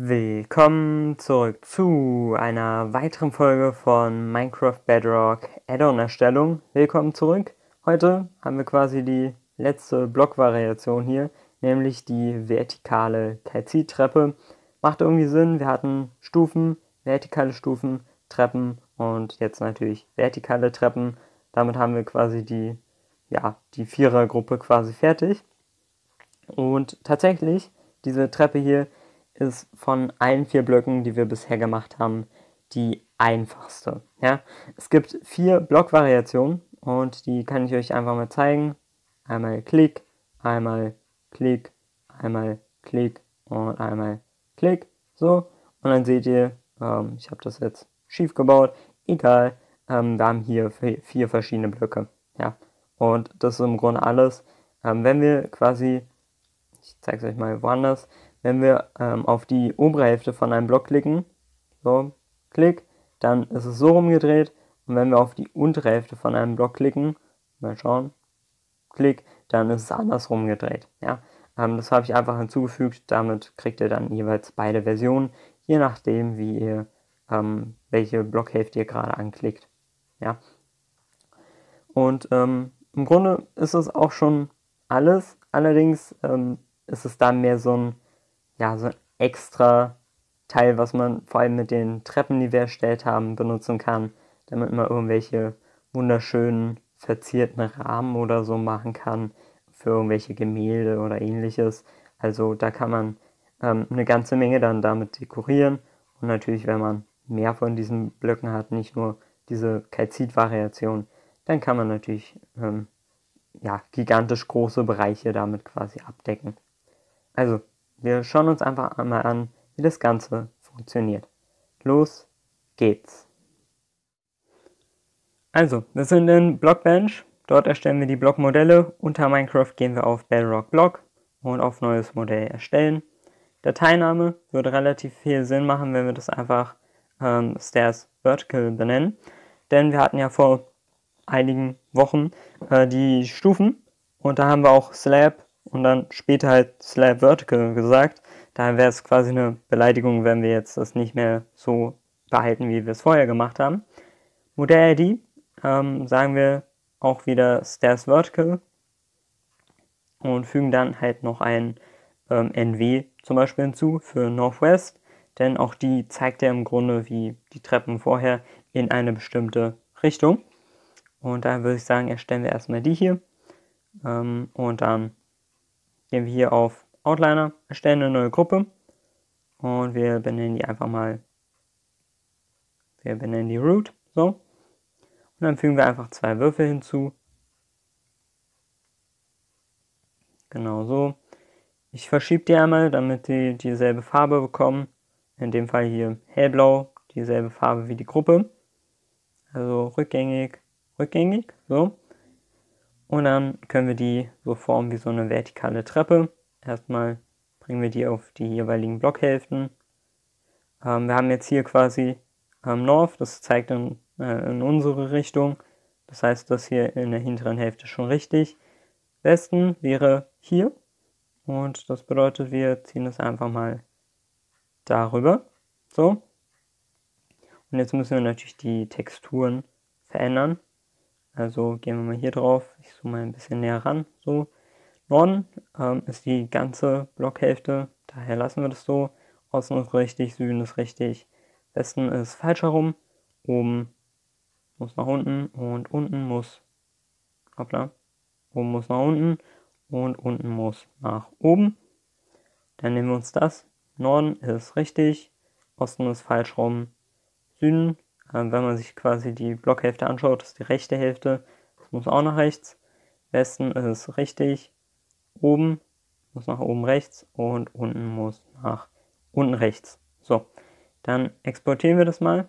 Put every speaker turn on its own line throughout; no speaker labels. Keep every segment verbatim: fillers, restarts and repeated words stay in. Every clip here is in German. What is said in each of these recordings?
Willkommen zurück zu einer weiteren Folge von Minecraft Bedrock Add-on-Erstellung. Willkommen zurück. Heute haben wir quasi die letzte Blockvariation hier, nämlich die vertikale Kalzit-Treppe. Macht irgendwie Sinn, wir hatten Stufen, vertikale Stufen, Treppen und jetzt natürlich vertikale Treppen. Damit haben wir quasi die, ja, die Vierergruppe quasi fertig. Und tatsächlich, diese Treppe hier ist von allen vier Blöcken, die wir bisher gemacht haben, die einfachste. Ja? Es gibt vier Blockvariationen und die kann ich euch einfach mal zeigen. Einmal Klick, einmal Klick, einmal Klick und einmal Klick. So, und dann seht ihr, ähm, ich habe das jetzt schief gebaut, egal, ähm, wir haben hier vier verschiedene Blöcke. Ja? Und das ist im Grunde alles. Ähm, wenn wir quasi, ich zeige es euch mal woanders, wenn wir ähm, auf die obere Hälfte von einem Block klicken, so, Klick, dann ist es so rumgedreht. Und wenn wir auf die untere Hälfte von einem Block klicken, mal schauen, Klick, dann ist es andersrum gedreht. Ja? Ähm, das habe ich einfach hinzugefügt, damit kriegt ihr dann jeweils beide Versionen, je nachdem, wie ihr, ähm, welche Blockhälfte ihr gerade anklickt. Ja? Und ähm, im Grunde ist es auch schon alles, allerdings ähm, ist es dann mehr so ein ja, so ein extra Teil, was man vor allem mit den Treppen, die wir erstellt haben, benutzen kann, damit man irgendwelche wunderschönen verzierten Rahmen oder so machen kann für irgendwelche Gemälde oder ähnliches. Also da kann man ähm, eine ganze Menge dann damit dekorieren und natürlich, wenn man mehr von diesen Blöcken hat, nicht nur diese Kalzit-Variation, dann kann man natürlich ähm, ja, gigantisch große Bereiche damit quasi abdecken. Also, wir schauen uns einfach einmal an, wie das Ganze funktioniert. Los geht's! Also, wir sind in Blockbench. Dort erstellen wir die Blockmodelle. Unter Minecraft gehen wir auf Bedrock Block und auf Neues Modell erstellen. Dateiname würde relativ viel Sinn machen, wenn wir das einfach ähm, Stairs Vertical benennen. Denn wir hatten ja vor einigen Wochen äh, die Stufen und da haben wir auch Slab und dann später halt Slab Vertical gesagt. Daher wäre es quasi eine Beleidigung, wenn wir jetzt das nicht mehr so behalten, wie wir es vorher gemacht haben. Modell-I D ähm, sagen wir auch wieder Stairs Vertical und fügen dann halt noch ein ähm, N W zum Beispiel hinzu für Northwest, denn auch die zeigt ja im Grunde wie die Treppen vorher in eine bestimmte Richtung. Und da würde ich sagen, erstellen wir erstmal die hier ähm, und dann gehen wir hier auf Outliner, erstellen eine neue Gruppe und wir benennen die einfach mal, wir benennen die Root, so. Und dann fügen wir einfach zwei Würfel hinzu. Genau so. Ich verschiebe die einmal, damit die dieselbe Farbe bekommen. In dem Fall hier hellblau, dieselbe Farbe wie die Gruppe. Also rückgängig, rückgängig, so. Und dann können wir die so formen wie so eine vertikale Treppe. Erstmal bringen wir die auf die jeweiligen Blockhälften. Ähm, wir haben jetzt hier quasi ähm, North, das zeigt in, äh, in unsere Richtung. Das heißt, das hier in der hinteren Hälfte schon richtig. Westen wäre hier. Und das bedeutet, wir ziehen es einfach mal darüber. So. Und jetzt müssen wir natürlich die Texturen verändern. Also gehen wir mal hier drauf. Ich zoome mal ein bisschen näher ran. So. Norden ähm, ist die ganze Blockhälfte. Daher lassen wir das so. Osten ist richtig, Süden ist richtig. Westen ist falsch herum. Oben muss nach unten und unten muss. Hoppla. Oben muss nach unten und unten muss nach oben. Dann nehmen wir uns das. Norden ist richtig. Osten ist falsch rum. Süden, äh, wenn man sich quasi die Blockhälfte anschaut, ist die rechte Hälfte. Das muss auch nach rechts. Westen ist richtig. Oben muss nach oben rechts und unten muss nach unten rechts. So, dann exportieren wir das mal.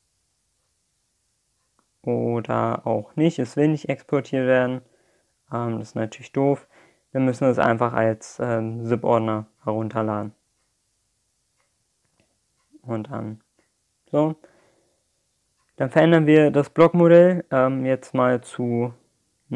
Oder auch nicht. Es will nicht exportiert werden. Ähm, das ist natürlich doof. Wir müssen es einfach als ähm, ZIP-Ordner herunterladen. Und dann so. Dann verändern wir das Blockmodell ähm, jetzt mal zu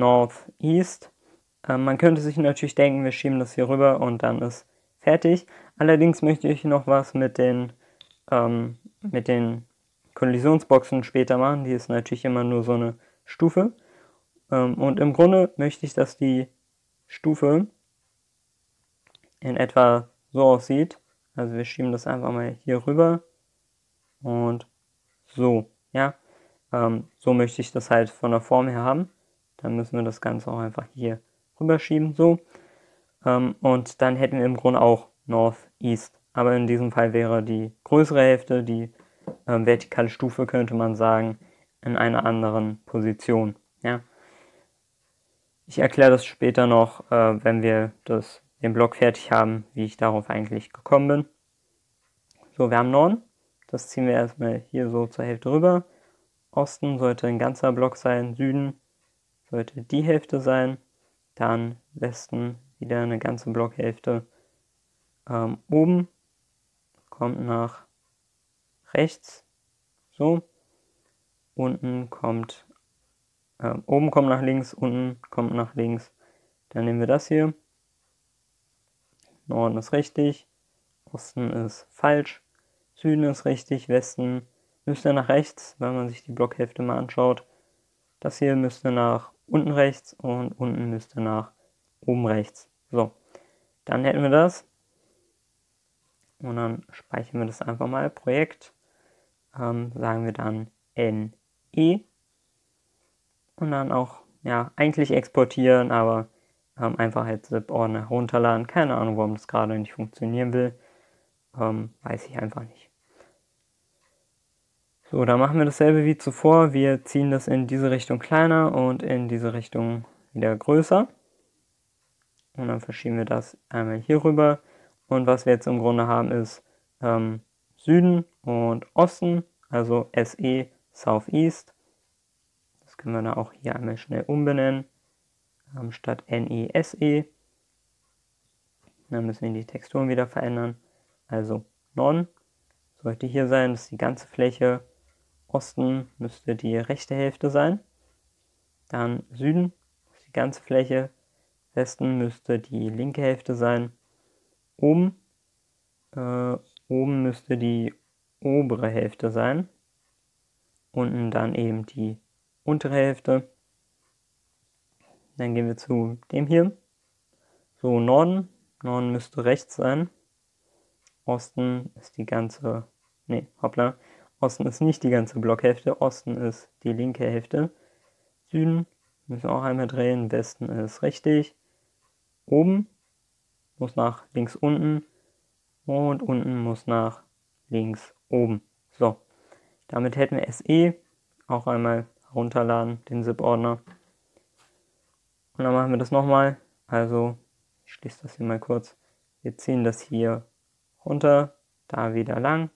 Northeast. Ähm, man könnte sich natürlich denken, wir schieben das hier rüber und dann ist fertig. Allerdings möchte ich noch was mit den, ähm, mit den Kollisionsboxen später machen. Die ist natürlich immer nur so eine Stufe. Ähm, und im Grunde möchte ich, dass die Stufe in etwa so aussieht. Also wir schieben das einfach mal hier rüber und so, ja. Ähm, so möchte ich das halt von der Form her haben. Dann müssen wir das Ganze auch einfach hier rüberschieben, so. Ähm, und dann hätten wir im Grunde auch North, East. Aber in diesem Fall wäre die größere Hälfte, die ähm, vertikale Stufe, könnte man sagen, in einer anderen Position, ja. Ich erkläre das später noch, äh, wenn wir das, den Block fertig haben, wie ich darauf eigentlich gekommen bin. So, wir haben Norden. Das ziehen wir erstmal hier so zur Hälfte rüber. Osten sollte ein ganzer Block sein. Süden sollte die Hälfte sein. Dann Westen wieder eine ganze Blockhälfte. Ähm, oben kommt nach rechts. So. Unten kommt, äh, oben kommt nach links, unten kommt nach links. Dann nehmen wir das hier. Norden ist richtig. Osten ist falsch. Süden ist richtig. Westen müsste nach rechts, wenn man sich die Blockhälfte mal anschaut. Das hier müsste nach unten rechts und unten müsste nach oben rechts. So, dann hätten wir das. Und dann speichern wir das einfach mal. Projekt. Ähm, sagen wir dann N E. Und dann auch, ja, eigentlich exportieren, aber ähm, einfach als ZIP-Ordner herunterladen. Keine Ahnung, warum das gerade nicht funktionieren will. Ähm, weiß ich einfach nicht. So, dann machen wir dasselbe wie zuvor. Wir ziehen das in diese Richtung kleiner und in diese Richtung wieder größer. Und dann verschieben wir das einmal hier rüber. Und was wir jetzt im Grunde haben, ist ähm, Süden und Osten, also S E, Southeast. Das können wir dann auch hier einmal schnell umbenennen, ähm, statt N E, S E. Dann müssen wir die Texturen wieder verändern. Also Norden sollte hier sein, das ist die ganze Fläche. Osten müsste die rechte Hälfte sein. Dann Süden ist die ganze Fläche. Westen müsste die linke Hälfte sein. Oben, äh, oben müsste die obere Hälfte sein. Unten dann eben die untere Hälfte. Dann gehen wir zu dem hier. So, Norden. Norden müsste rechts sein. Osten ist die ganze, nee, hoppla. Osten ist nicht die ganze Blockhälfte, Osten ist die linke Hälfte. Süden müssen wir auch einmal drehen, Westen ist richtig. Oben muss nach links unten und unten muss nach links oben. So, damit hätten wir S E auch einmal herunterladen, den ZIP-Ordner. Und dann machen wir das nochmal. Also, ich schließe das hier mal kurz. Wir ziehen das hier runter, da wieder lang.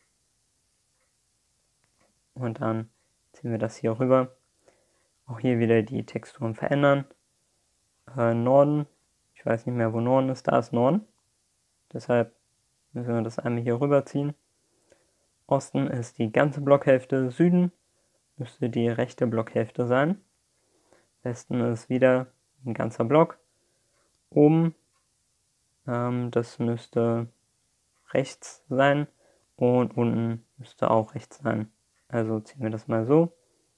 Und dann ziehen wir das hier rüber. Auch hier wieder die Texturen verändern. Äh, Norden, ich weiß nicht mehr, wo Norden ist, da ist Norden. Deshalb müssen wir das einmal hier rüber ziehen. Osten ist die ganze Blockhälfte, Süden müsste die rechte Blockhälfte sein. Westen ist wieder ein ganzer Block. Oben, ähm, das müsste rechts sein und unten müsste auch rechts sein. Also ziehen wir das mal so.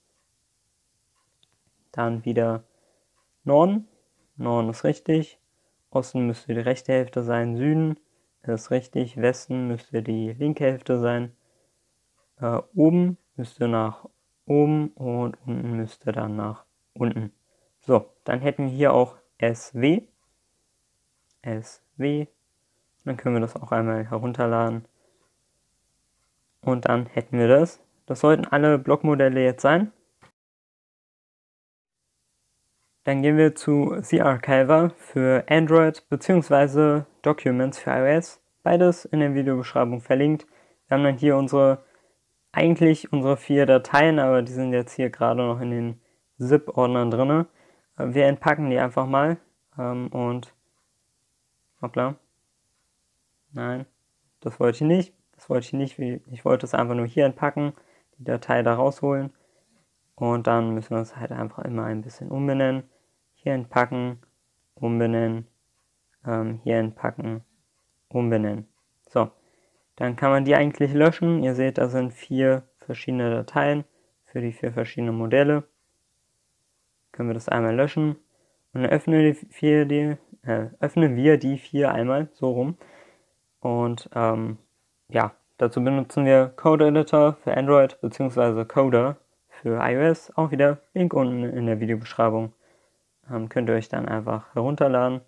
Dann wieder Norden. Norden ist richtig. Osten müsste die rechte Hälfte sein. Süden ist richtig. Westen müsste die linke Hälfte sein. Äh, oben müsste nach oben und unten müsste dann nach unten. So, dann hätten wir hier auch S W. S W. Dann können wir das auch einmal herunterladen. Und dann hätten wir das. Das sollten alle Blockmodelle jetzt sein. Dann gehen wir zu TheArchiver für Android bzw. Documents für iOS. Beides in der Videobeschreibung verlinkt. Wir haben dann hier unsere, eigentlich unsere vier Dateien, aber die sind jetzt hier gerade noch in den ZIP-Ordnern drin. Wir entpacken die einfach mal und hoppla. Nein, das wollte ich nicht. Das wollte ich nicht. Ich wollte es einfach nur hier entpacken, die Datei da rausholen. Und dann müssen wir es halt einfach immer ein bisschen umbenennen. Hier entpacken, umbenennen, ähm, hier entpacken, umbenennen. So, dann kann man die eigentlich löschen. Ihr seht, da sind vier verschiedene Dateien für die vier verschiedenen Modelle. Können wir das einmal löschen und dann öffnen, die vier, die, äh, öffnen wir die vier einmal so rum. Und ähm, ja, dazu benutzen wir Code Editor für Android bzw. Coder für iOS. Auch wieder Link unten in der Videobeschreibung. Ähm, könnt ihr euch dann einfach herunterladen.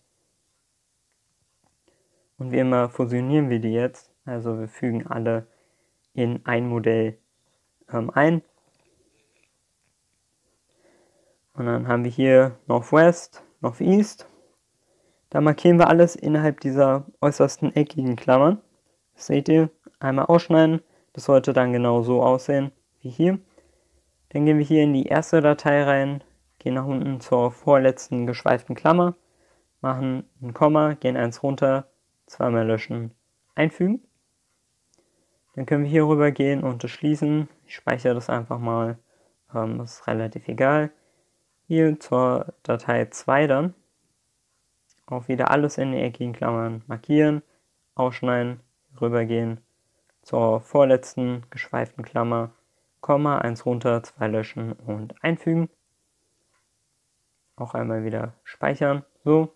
Und wie immer fusionieren wir die jetzt. Also wir fügen alle in ein Modell ähm, ein. Und dann haben wir hier Northwest, Northeast. Da markieren wir alles innerhalb dieser äußersten eckigen Klammern. Das seht ihr, einmal ausschneiden. Das sollte dann genau so aussehen wie hier. Dann gehen wir hier in die erste Datei rein, gehen nach unten zur vorletzten geschweiften Klammer, machen ein Komma, gehen eins runter, zweimal löschen, einfügen. Dann können wir hier rüber gehen und das schließen. Ich speichere das einfach mal, ähm, das ist relativ egal. Hier zur Datei zwei dann. Auch wieder alles in den eckigen Klammern markieren, ausschneiden, rübergehen zur vorletzten geschweiften Klammer, Komma, eins runter, zwei löschen und einfügen. Auch einmal wieder speichern, so.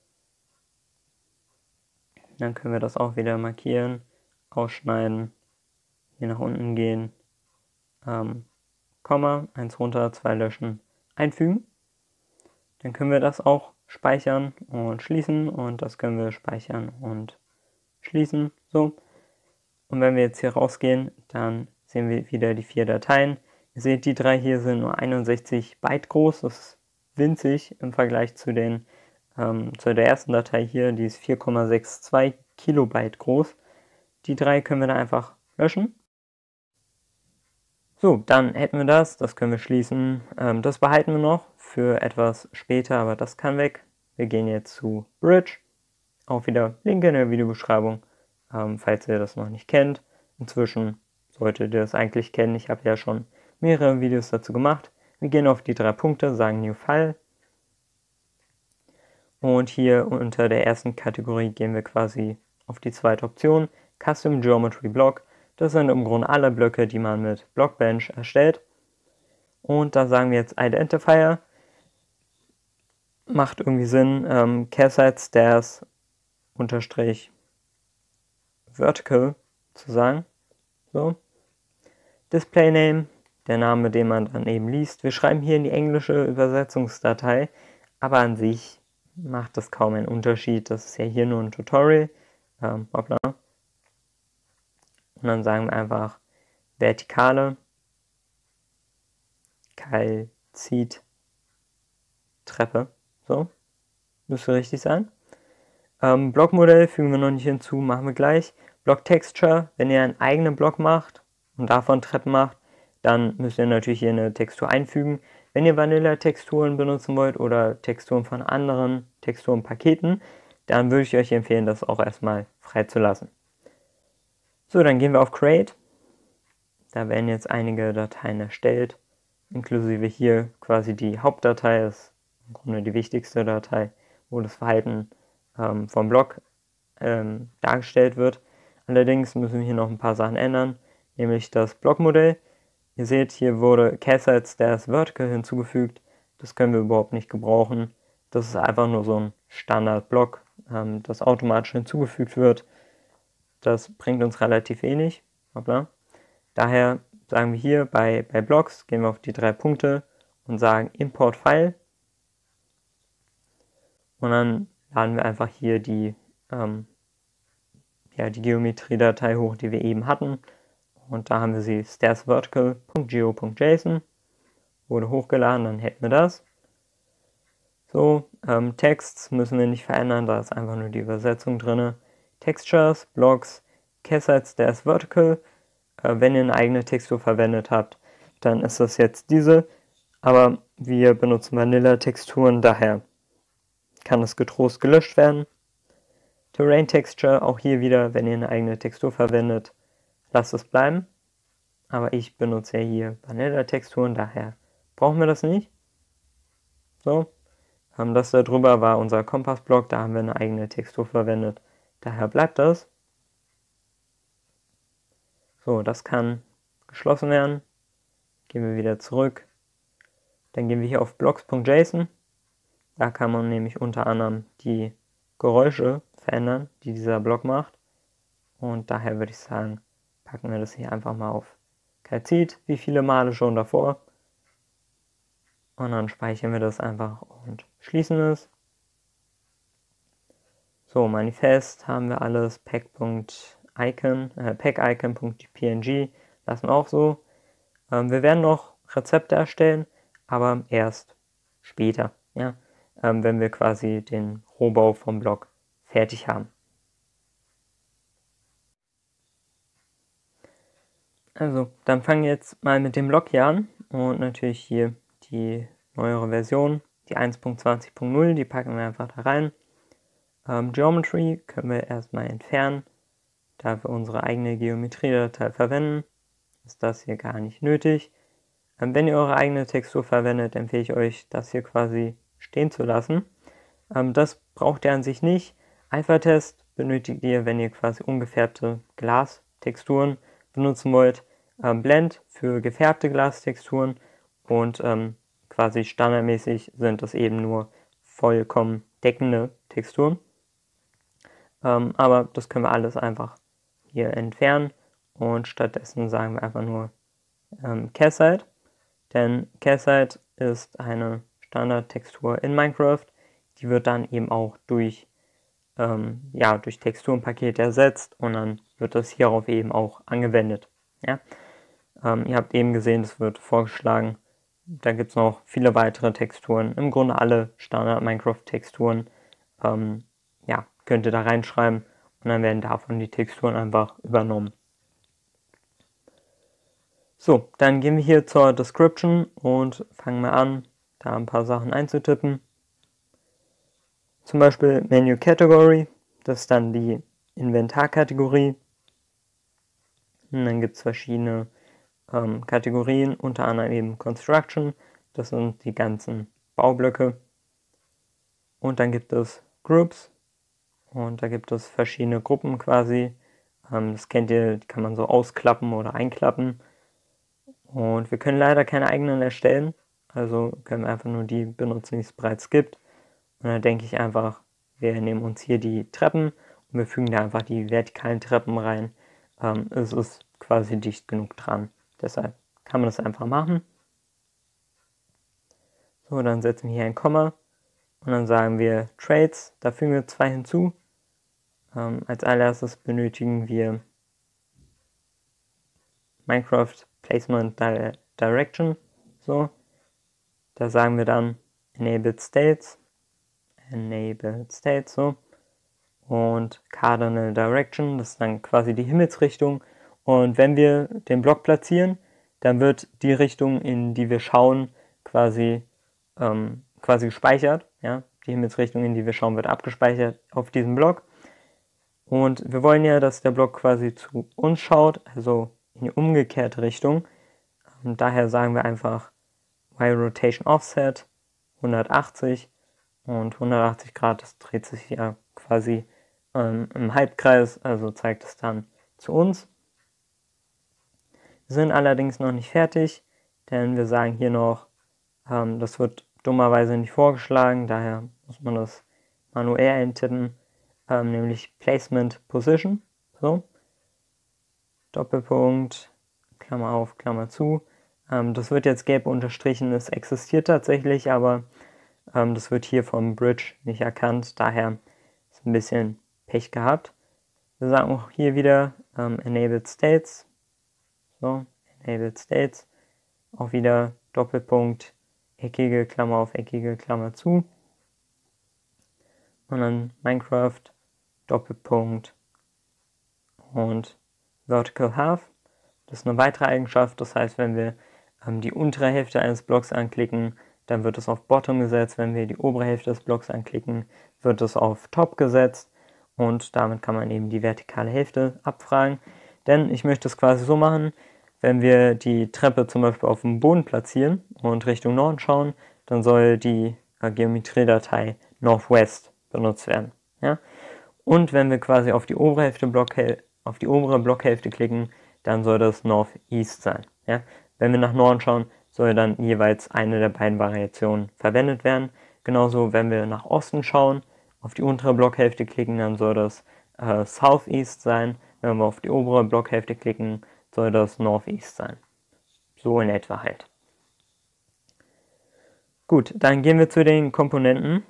Dann können wir das auch wieder markieren, ausschneiden, hier nach unten gehen, ähm, Komma, eins runter, zwei löschen, einfügen. Dann können wir das auch speichern und schließen und das können wir speichern und schließen, so. Und wenn wir jetzt hier rausgehen, dann sehen wir wieder die vier Dateien. Ihr seht, die drei hier sind nur einundsechzig Byte groß, das ist winzig im Vergleich zu, den, ähm, zu der ersten Datei hier, die ist vier Komma zweiundsechzig Kilobyte groß. Die drei können wir dann einfach löschen. So, dann hätten wir das, das können wir schließen. Ähm, das behalten wir noch für etwas später, aber das kann weg. Wir gehen jetzt zu Bridge. Auch wieder Link in der Videobeschreibung, ähm, falls ihr das noch nicht kennt. Inzwischen solltet ihr das eigentlich kennen. Ich habe ja schon mehrere Videos dazu gemacht. Wir gehen auf die drei Punkte, sagen New File. Und hier unter der ersten Kategorie gehen wir quasi auf die zweite Option, Custom Geometry Block. Das sind im Grunde alle Blöcke, die man mit Blockbench erstellt. Und da sagen wir jetzt Identifier. Macht irgendwie Sinn. Ähm, Careside Stairs unterstrich Vertical zu sagen. So. Display Name, der Name, den man dann eben liest. Wir schreiben hier in die englische Übersetzungsdatei, aber an sich macht das kaum einen Unterschied. Das ist ja hier nur ein Tutorial. Ähm, hoppla. Und dann sagen wir einfach vertikale Kalzit Treppe. So, müsste richtig sein. Ähm, Blockmodell fügen wir noch nicht hinzu, machen wir gleich. Block Texture, wenn ihr einen eigenen Block macht und davon Treppen macht, dann müsst ihr natürlich hier eine Textur einfügen. Wenn ihr Vanilla-Texturen benutzen wollt oder Texturen von anderen Texturenpaketen, dann würde ich euch empfehlen, das auch erstmal freizulassen. So, dann gehen wir auf Create. Da werden jetzt einige Dateien erstellt, inklusive hier quasi die Hauptdatei, ist im Grunde die wichtigste Datei, wo das Verhalten ähm, vom Block ähm, dargestellt wird. Allerdings müssen wir hier noch ein paar Sachen ändern, nämlich das Blockmodell. Ihr seht, hier wurde Careside Stairs Vertical hinzugefügt. Das können wir überhaupt nicht gebrauchen. Das ist einfach nur so ein Standard-Block, ähm, das automatisch hinzugefügt wird. Das bringt uns relativ wenig. Hoppla. Daher sagen wir hier bei, bei Blocks, gehen wir auf die drei Punkte und sagen Import File. Und dann laden wir einfach hier die, ähm, ja, die Geometriedatei hoch, die wir eben hatten. Und da haben wir sie stairsvertical.geo.json. Wurde hochgeladen, dann hätten wir das. So, ähm, Texts müssen wir nicht verändern, da ist einfach nur die Übersetzung drin. Textures, Blocks, Careside Stairs Vertical. Äh, wenn ihr eine eigene Textur verwendet habt, dann ist das jetzt diese. Aber wir benutzen Vanilla-Texturen, daher kann es getrost gelöscht werden. Terrain Texture, auch hier wieder, wenn ihr eine eigene Textur verwendet, lasst es bleiben. Aber ich benutze ja hier Vanilla-Texturen, daher brauchen wir das nicht. So, ähm, das da drüber war unser Kompassblock, da haben wir eine eigene Textur verwendet, daher bleibt das. So, das kann geschlossen werden. Gehen wir wieder zurück. Dann gehen wir hier auf blocks.json. Da kann man nämlich unter anderem die Geräusche verändern, die dieser Block macht. Und daher würde ich sagen, packen wir das hier einfach mal auf Calcit, wie viele Male schon davor. Und dann speichern wir das einfach und schließen es. So, Manifest haben wir alles, pack.icon, äh, packicon.png lassen wir auch so. Ähm, wir werden noch Rezepte erstellen, aber erst später, ja, ähm, wenn wir quasi den Rohbau vom Blog fertig haben. Also, dann fangen wir jetzt mal mit dem Blog hier an und natürlich hier die neuere Version, die eins Punkt zwanzig Punkt null, die packen wir einfach da rein. Ähm, Geometry können wir erstmal entfernen, da wir unsere eigene Geometriedatei verwenden, ist das hier gar nicht nötig. Ähm, wenn ihr eure eigene Textur verwendet, empfehle ich euch, das hier quasi stehen zu lassen. Ähm, das braucht ihr an sich nicht. Alpha-Test benötigt ihr, wenn ihr quasi ungefärbte Glastexturen benutzen wollt. Ähm, Blend für gefärbte Glastexturen und ähm, quasi standardmäßig sind das eben nur vollkommen deckende Texturen. Ähm, aber das können wir alles einfach hier entfernen und stattdessen sagen wir einfach nur ähm, Calcite, denn Calcite ist eine Standardtextur in Minecraft, die wird dann eben auch durch, ähm, ja, durch Texturenpakete ersetzt und dann wird das hierauf eben auch angewendet. Ja? Ähm, ihr habt eben gesehen, es wird vorgeschlagen, da gibt es noch viele weitere Texturen, im Grunde alle Standard-Minecraft-Texturen, ähm, ja, könnt ihr da reinschreiben und dann werden davon die Texturen einfach übernommen. So, dann gehen wir hier zur Description und fangen wir an, da ein paar Sachen einzutippen. Zum Beispiel Menu Category, das ist dann die Inventarkategorie. Und dann gibt es verschiedene ähm, Kategorien, unter anderem eben Construction, das sind die ganzen Baublöcke. Und dann gibt es Groups und da gibt es verschiedene Gruppen quasi. Ähm, das kennt ihr, die kann man so ausklappen oder einklappen. Und wir können leider keine eigenen erstellen, also können wir einfach nur die benutzen, die es bereits gibt. Und dann denke ich einfach, wir nehmen uns hier die Treppen und wir fügen da einfach die vertikalen Treppen rein. Ähm, es ist quasi dicht genug dran, deshalb kann man das einfach machen. So, dann setzen wir hier ein Komma und dann sagen wir Traits, da fügen wir zwei hinzu. Ähm, als allererstes benötigen wir Minecraft Placement Direction. So, da sagen wir dann Enabled States, Enabled States, so. Und Cardinal Direction, das ist dann quasi die Himmelsrichtung. Und wenn wir den Block platzieren, dann wird die Richtung, in die wir schauen, quasi, ähm, quasi gespeichert. Ja? Die Himmelsrichtung, in die wir schauen, wird abgespeichert auf diesem Block. Und wir wollen ja, dass der Block quasi zu uns schaut, also in die umgekehrte Richtung. Und daher sagen wir einfach Y-Rotation Offset hundertachtzig und hundertachtzig Grad, das dreht sich ja quasi ähm, im Halbkreis, also zeigt es dann zu uns. Wir sind allerdings noch nicht fertig, denn wir sagen hier noch, ähm, das wird dummerweise nicht vorgeschlagen, daher muss man das manuell eintippen, ähm, nämlich Placement Position, so, Doppelpunkt, Klammer auf, Klammer zu. Ähm, das wird jetzt gelb unterstrichen, es existiert tatsächlich, aber ähm, das wird hier vom Bridge nicht erkannt, daher ist ein bisschen Pech gehabt. Wir sagen auch hier wieder ähm, Enabled States, so, Enabled States, auch wieder Doppelpunkt, eckige Klammer auf, eckige Klammer zu. Und dann Minecraft, Doppelpunkt und Vertical Half. Das ist eine weitere Eigenschaft, das heißt, wenn wir ähm, die untere Hälfte eines Blocks anklicken, dann wird es auf Bottom gesetzt. Wenn wir die obere Hälfte des Blocks anklicken, wird es auf Top gesetzt. Und damit kann man eben die vertikale Hälfte abfragen. Denn ich möchte es quasi so machen, wenn wir die Treppe zum Beispiel auf dem Boden platzieren und Richtung Norden schauen, dann soll die äh, Geometriedatei Northwest benutzt werden. Ja? Und wenn wir quasi auf die obere Hälfte Blockhäl- auf die obere Blockhälfte klicken, dann soll das Northeast sein. Ja? Wenn wir nach Norden schauen, soll dann jeweils eine der beiden Variationen verwendet werden. Genauso, wenn wir nach Osten schauen, auf die untere Blockhälfte klicken, dann soll das äh, Southeast sein. Wenn wir auf die obere Blockhälfte klicken, soll das Northeast sein. So in etwa halt. Gut, dann gehen wir zu den Komponenten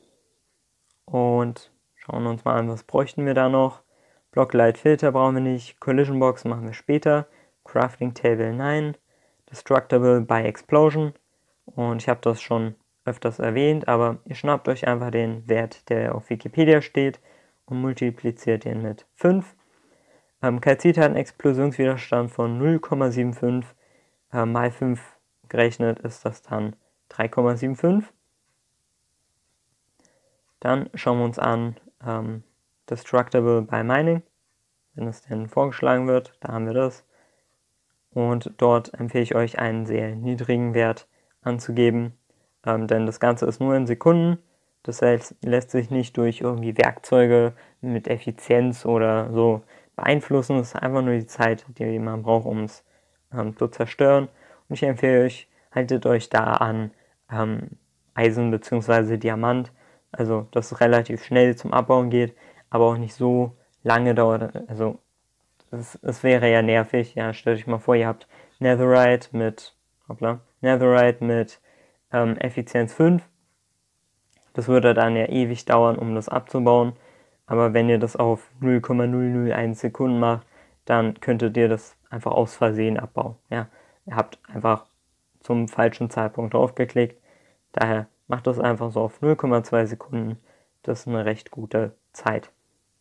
und schauen uns mal an, was bräuchten wir da noch. Blocklight Filter brauchen wir nicht, Collision Box machen wir später, Crafting Table nein, Destructible by Explosion und ich habe das schon öfters erwähnt, aber ihr schnappt euch einfach den Wert, der auf Wikipedia steht und multipliziert den mit fünf. Ähm, Calcit hat einen Explosionswiderstand von null Komma fünfundsiebzig, äh, mal fünf gerechnet ist das dann drei Komma fünfundsiebzig. Dann schauen wir uns an ähm, Destructible by Mining, wenn es denn vorgeschlagen wird, da haben wir das. Und dort empfehle ich euch einen sehr niedrigen Wert anzugeben, ähm, denn das Ganze ist nur in Sekunden. Das heißt, lässt sich nicht durch irgendwie Werkzeuge mit Effizienz oder so beeinflussen. Es ist einfach nur die Zeit, die man braucht, um es ähm, zu zerstören. Und ich empfehle euch, haltet euch da an ähm, Eisen bzw. Diamant, also dass es relativ schnell zum Abbauen geht, aber auch nicht so lange dauert. Also es, es wäre ja nervig. Ja, stellt euch mal vor, ihr habt Netherite mit, hoppla, Netherite mit ähm, Effizienz fünf. Das würde dann ja ewig dauern, um das abzubauen. Aber wenn ihr das auf null Komma null null eins Sekunden macht, dann könntet ihr das einfach aus Versehen abbauen. Ja, ihr habt einfach zum falschen Zeitpunkt draufgeklickt. Daher macht das einfach so auf null Komma zwei Sekunden. Das ist eine recht gute Zeit.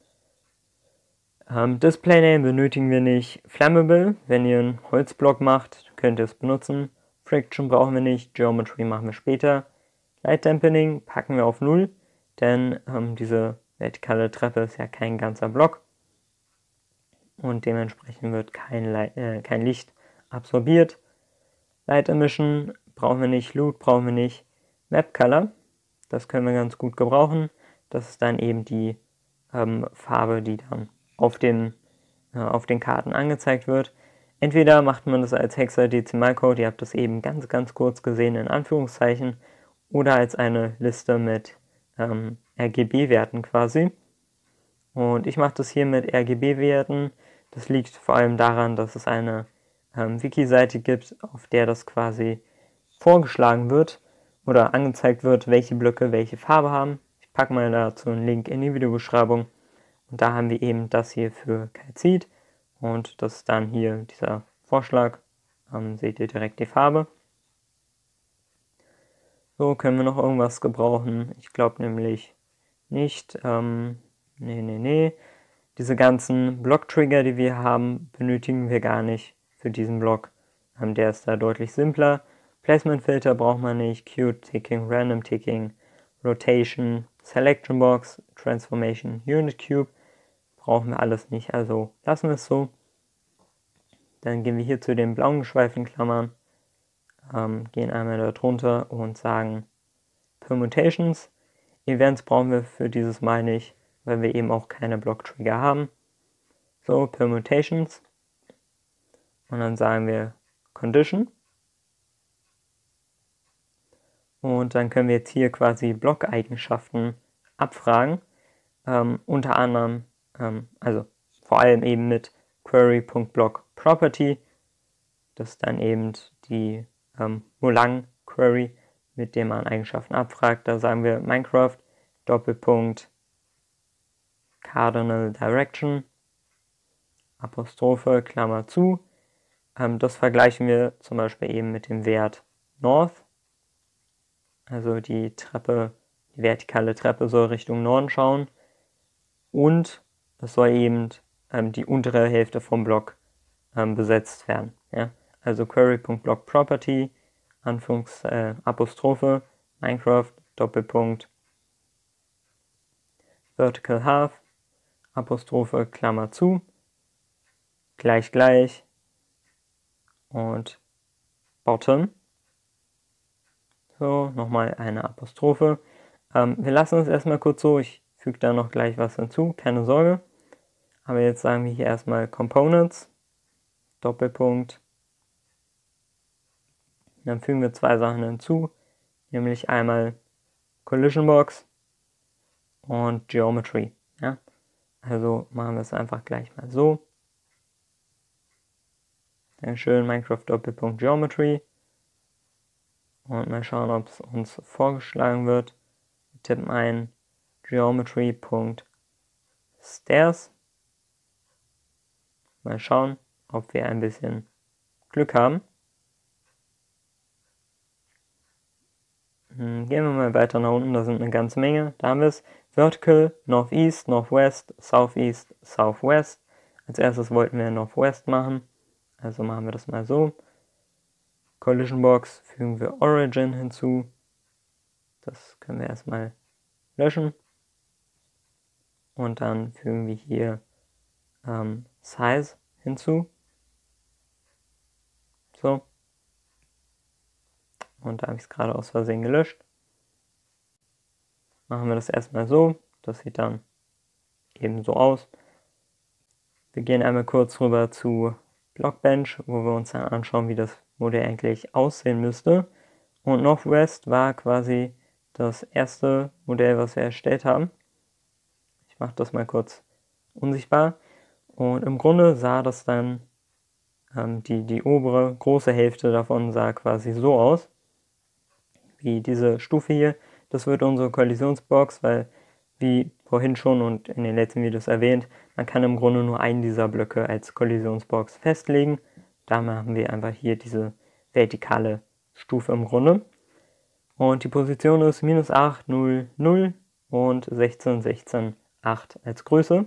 Ähm, Display Name benötigen wir nicht. Flammable, wenn ihr einen Holzblock macht, könnt ihr es benutzen. Friction brauchen wir nicht. Geometry machen wir später. Light Dampening packen wir auf null, denn ähm, diese vertikale Treppe ist ja kein ganzer Block und dementsprechend wird kein, Light, äh, kein Licht absorbiert. Light Emission brauchen wir nicht, Loot brauchen wir nicht. Map Color, das können wir ganz gut gebrauchen. Das ist dann eben die ähm, Farbe, die dann auf den, äh, auf den Karten angezeigt wird. Entweder macht man das als Hexadezimalcode, ihr habt das eben ganz, ganz kurz gesehen in Anführungszeichen, oder als eine Liste mit ähm, R G B-Werten quasi. Und ich mache das hier mit R G B-Werten. Das liegt vor allem daran, dass es eine ähm, Wiki-Seite gibt, auf der das quasi vorgeschlagen wird oder angezeigt wird, welche Blöcke welche Farbe haben. Ich packe mal dazu einen Link in die Videobeschreibung. Und da haben wir eben das hier für Calcit. Und das ist dann hier dieser Vorschlag. Ähm, seht ihr direkt die Farbe. So, können wir noch irgendwas gebrauchen? Ich glaube nämlich nicht. Ähm, nee, nee, nee. Diese ganzen Block-Trigger, die wir haben, benötigen wir gar nicht für diesen Block. Ähm, der ist da deutlich simpler. Placement-Filter braucht man nicht. Queued Ticking, Random Ticking, Rotation, Selection Box, Transformation, Unit Cube. Brauchen wir alles nicht, also lassen wir es so. Dann gehen wir hier zu den blauen geschweiften Klammern. Ähm, gehen einmal da drunter und sagen Permutations. Events brauchen wir für dieses Mal nicht, weil wir eben auch keine Block-Trigger haben. So, Permutations. Und dann sagen wir Condition. Und dann können wir jetzt hier quasi Block-Eigenschaften abfragen. Ähm, unter anderem, ähm, also vor allem eben mit Query.BlockProperty. Das ist dann eben die ähm, Molang-Query, mit dem man Eigenschaften abfragt. Da sagen wir Minecraft Doppelpunkt Cardinal Direction Apostrophe Klammer zu. Ähm, das vergleichen wir zum Beispiel eben mit dem Wert North. Also die Treppe, die vertikale Treppe soll Richtung Norden schauen. Und es soll eben ähm, die untere Hälfte vom Block ähm, besetzt werden. Ja? Also Query.BlockProperty, Anführungs, äh, Apostrophe, Minecraft, Doppelpunkt, Vertical Half, Apostrophe, Klammer zu, gleich gleich und Bottom. So, nochmal eine Apostrophe. Ähm, wir lassen es erstmal kurz so, ich füge da noch gleich was hinzu, keine Sorge. Aber jetzt sagen wir hier erstmal Components. Doppelpunkt. Dann fügen wir zwei Sachen hinzu, nämlich einmal Collision Box und Geometry. Ja? Also machen wir es einfach gleich mal so. Dann schön Minecraft Doppelpunkt Geometry. Und mal schauen, ob es uns vorgeschlagen wird. Wir tippen ein Geometry.stairs. Mal schauen, ob wir ein bisschen Glück haben. Gehen wir mal weiter nach unten, da sind eine ganze Menge. Da haben wir es. Vertical, Northeast, Northwest, Southeast, Southwest. Als erstes wollten wir Northwest machen. Also machen wir das mal so. Collision Box fügen wir Origin hinzu. Das können wir erstmal löschen. Und dann fügen wir hier ähm, Size hinzu. So. Und da habe ich es gerade aus Versehen gelöscht. Machen wir das erstmal so. Das sieht dann eben so aus. Wir gehen einmal kurz rüber zu Blockbench, wo wir uns dann anschauen, wie das Modell eigentlich aussehen müsste. Und Northwest war quasi das erste Modell, was wir erstellt haben. Ich mache das mal kurz unsichtbar. Und im Grunde sah das dann, ähm, die, die obere große Hälfte davon sah quasi so aus, wie diese Stufe hier. Das wird unsere Kollisionsbox, weil, wie vorhin schon und in den letzten Videos erwähnt, man kann im Grunde nur einen dieser Blöcke als Kollisionsbox festlegen. Da haben wir einfach hier diese vertikale Stufe im Grunde. Und die Position ist minus acht, null, null und sechzehn, sechzehn, acht als Größe.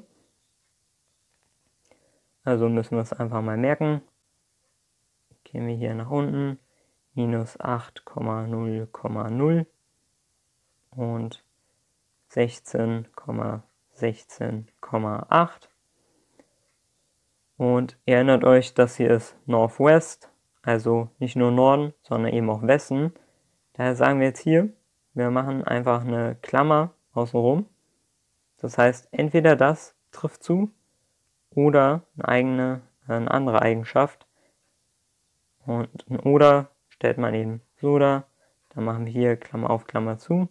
Also müssen wir es einfach mal merken. Gehen wir hier nach unten. Minus acht, null, null und sechzehn, sechzehn, acht. Und ihr erinnert euch, das hier ist Northwest, also nicht nur Norden, sondern eben auch Westen. Daher sagen wir jetzt hier, wir machen einfach eine Klammer außenrum. Das heißt, entweder das trifft zu oder eine eigene, eine andere Eigenschaft. Und ein oder stellt man eben so da. Dann machen wir hier Klammer auf, Klammer zu.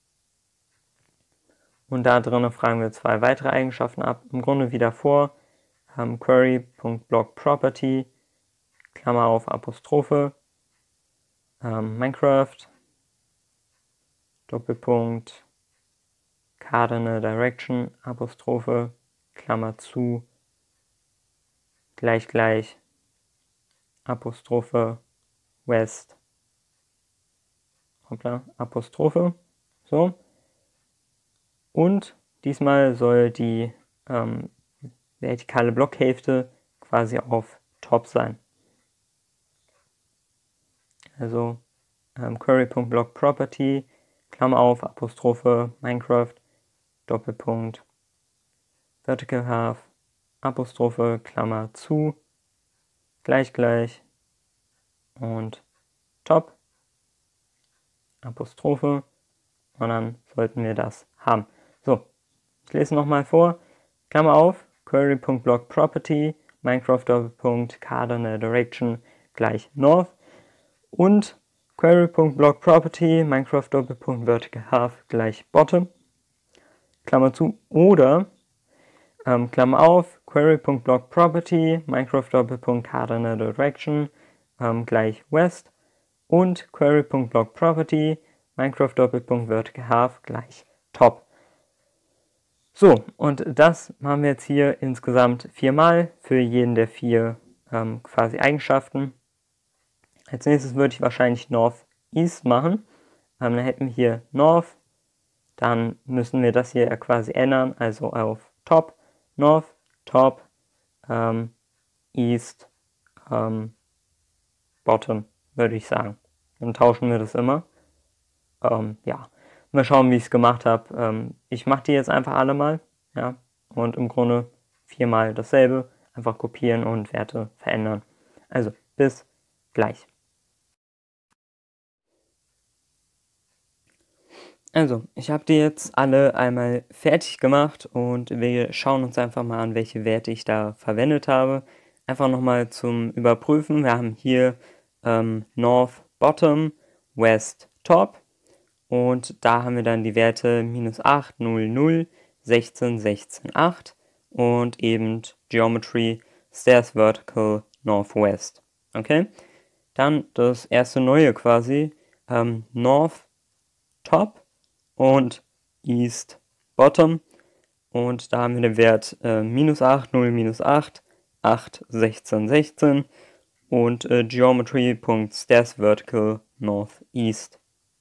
Und da drinnen fragen wir zwei weitere Eigenschaften ab. Im Grunde wie davor. Ähm, Query.blockProperty, Klammer auf, Apostrophe, ähm, Minecraft, Doppelpunkt, Cardinal Direction, Apostrophe, Klammer zu, gleich gleich, Apostrophe, West, hoppla, Apostrophe, so. Und diesmal soll die ähm, vertikale Blockhälfte quasi auf Top sein. Also ähm, Query.blockProperty, Klammer auf, Apostrophe, Minecraft, Doppelpunkt, Vertical Half, Apostrophe, Klammer zu, gleich gleich und Top, Apostrophe, und dann sollten wir das haben. So, ich lese nochmal vor, Klammer auf, Query.blockProperty, Minecraft Doppelpunkt, Cardinal Direction gleich North und Query.blockProperty, Minecraft Doppelpunkt, Vertical Half gleich Bottom, Klammer zu, oder ähm, Klammer auf, Query.blockProperty, Minecraft Doppelpunkt, Cardinal Direction ähm, gleich West und Query.blockProperty, Minecraft Doppelpunkt, Vertical Half gleich Top. So, und das machen wir jetzt hier insgesamt viermal für jeden der vier ähm, quasi Eigenschaften. Als nächstes würde ich wahrscheinlich Northeast machen. Ähm, dann hätten wir hier North, dann müssen wir das hier quasi ändern, also auf Top, North, Top, ähm, East, ähm, Bottom, würde ich sagen. Dann tauschen wir das immer. Ähm, ja, mal schauen, wie ich es gemacht habe. Ähm, ich mache die jetzt einfach alle mal, ja, und im Grunde viermal dasselbe, einfach kopieren und Werte verändern. Also, bis gleich. Also, ich habe die jetzt alle einmal fertig gemacht und wir schauen uns einfach mal an, welche Werte ich da verwendet habe. einfach nochmal zum Überprüfen. Wir haben hier ähm, North Bottom, West Top und da haben wir dann die Werte minus acht, null, null, sechzehn, sechzehn, acht und eben Geometry Stairs Vertical Northwest. Okay, dann das erste neue quasi, ähm, North Top und East Bottom. Und da haben wir den Wert äh, minus acht, null, minus acht, acht, sechzehn, sechzehn und äh, Geometry.StairsVertical Northeast.